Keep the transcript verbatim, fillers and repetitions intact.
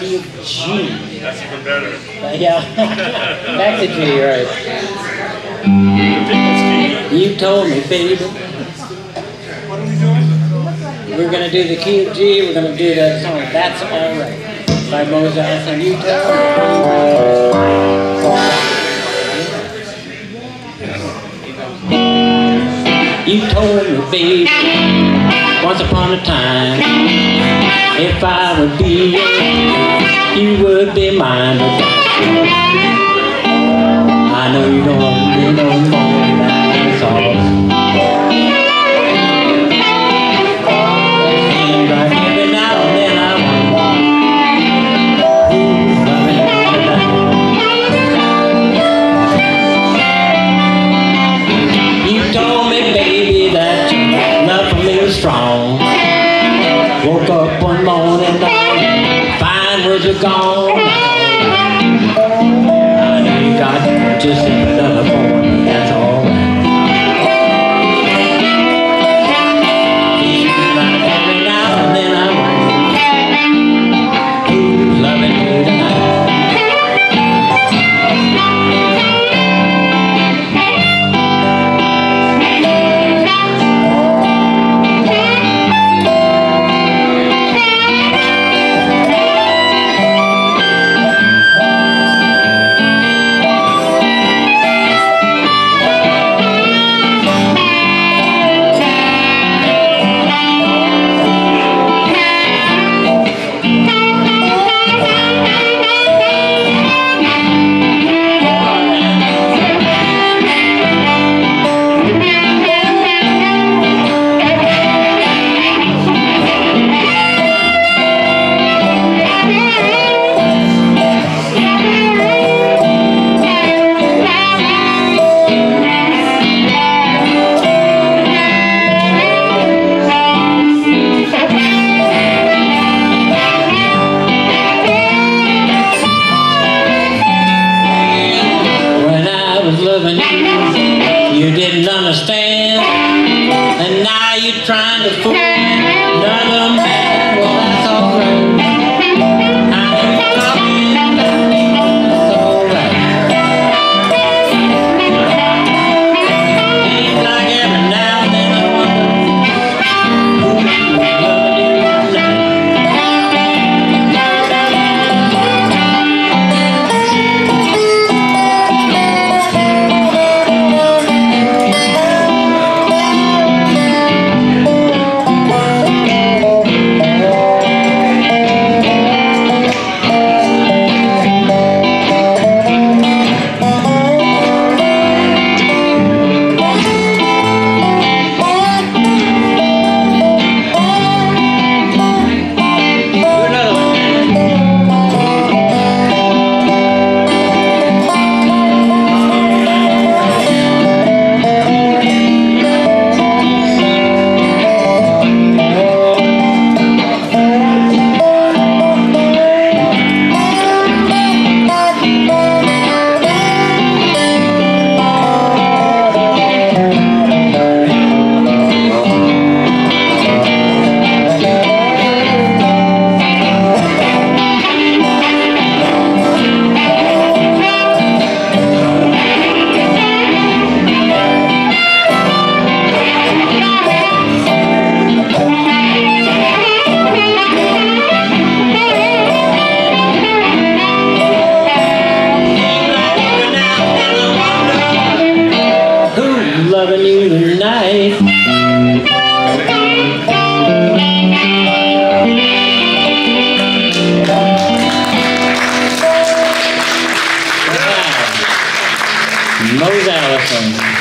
key of G. That's even better. Uh, yeah, back to G, right. You told me, baby. What are we doing? We're going to do the key of G, we're going to do that song, That's Alright, by Maurice, and you told me. You told me, baby, once upon a time, if I would be yours, you would be mine. I know you don't want me no more, that's all. Seems like every now and then I wonder who's loving you tonight. You told me, baby, that your love for me was strong. Woke up one morning, fine words were gone. I know you got just another boy, that's alright. Seems like every now and then I wonder who's loving you tonight. You didn't understand, and now you're trying to fool another man. Well, that's alright. I know you're talking about me. That's alright. Seems like every now and then I wonder who's loving you tonight. Loving you tonight. Wow. Maurice.